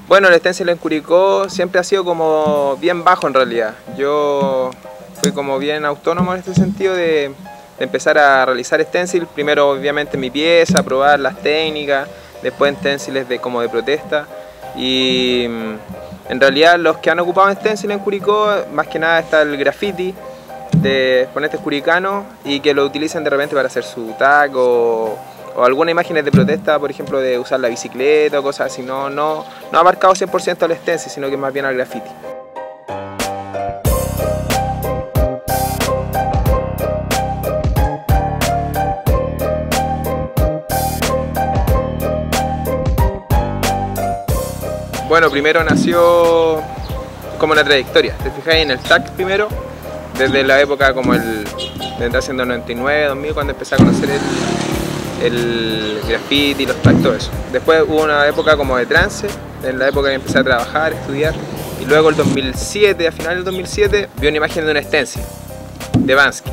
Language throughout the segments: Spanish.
Bueno, el stencil en Curicó siempre ha sido como bien bajo en realidad. Yo fui como bien autónomo en este sentido de empezar a realizar stencil. Primero obviamente mi pieza, probar las técnicas, después stenciles como de protesta. Y en realidad los que han ocupado stencil en Curicó, más que nada está el graffiti de exponentes curicanos y que lo utilizan de repente para hacer su tag o algunas imágenes de protesta, por ejemplo, de usar la bicicleta o cosas así. No ha marcado 100% al stencil, sino que más bien al graffiti. Bueno, primero nació como una trayectoria. Te fijáis en el tag primero, desde la época como vendrá siendo 99, 2000, cuando empecé a conocer el graffiti, los tags, todo eso. Después hubo una época como de trance, en la época que empecé a trabajar, estudiar, y luego el 2007, a finales del 2007, vi una imagen de un stencil, de Bansky.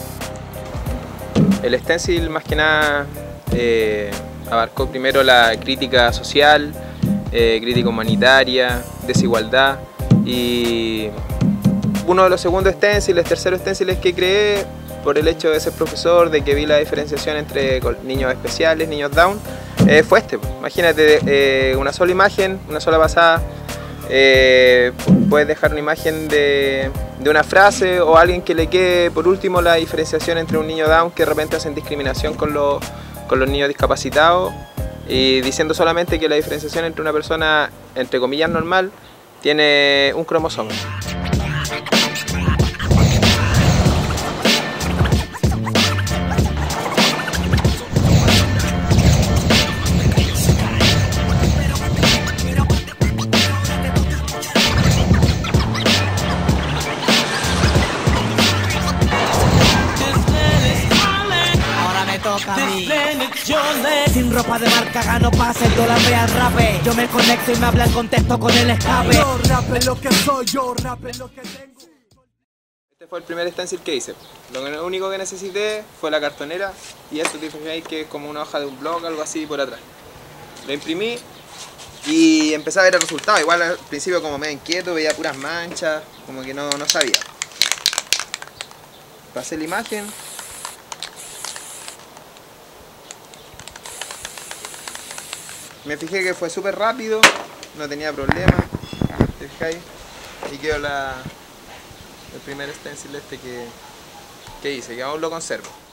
El stencil más que nada abarcó primero la crítica social, crítica humanitaria, desigualdad, y uno de los segundos stenciles, terceros stenciles que creé, por el hecho de ser profesor, de que vi la diferenciación entre niños especiales, niños down, fue este. Imagínate una sola imagen, una sola pasada, puedes dejar una imagen de una frase o alguien que le quede por último la diferenciación entre un niño down que de repente hacen discriminación con los niños discapacitados, y diciendo solamente que la diferenciación entre una persona, entre comillas, normal, tiene un cromosoma. Sin ropa de marca gano pase, el dólar real rape. Yo me conecto y me habla en contexto con el escape. Yo rape lo que soy, yo rape lo que tengo. Este fue el primer stencil que hice. Lo único que necesité fue la cartonera y esto te fijáis que es como una hoja de un blog, algo así por atrás. Lo imprimí y empecé a ver el resultado. Igual al principio como medio inquieto, veía puras manchas, como que no sabía. Pasé la imagen. Me fijé que fue súper rápido, no tenía problema, ¿te fijáis? Y quedó el primer stencil que hice, y aún lo conservo.